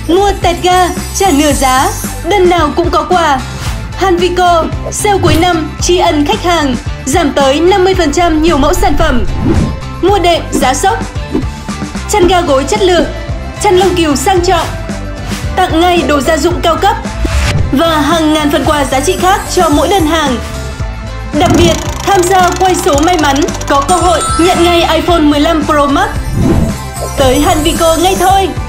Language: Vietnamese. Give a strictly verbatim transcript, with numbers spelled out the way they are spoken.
Mua tẹt ga, trả nửa giá, đơn nào cũng có quà. Hanvico, sale cuối năm, tri ân khách hàng, giảm tới năm mươi phần trăm nhiều mẫu sản phẩm. Mua đệm, giá sốc. Chăn ga gối chất lượng, chăn lông cừu sang trọng. Tặng ngay đồ gia dụng cao cấp và hàng ngàn phần quà giá trị khác cho mỗi đơn hàng. Đặc biệt, tham gia quay số may mắn có cơ hội nhận ngay iPhone mười lăm Pro Max. Tới Hanvico ngay thôi!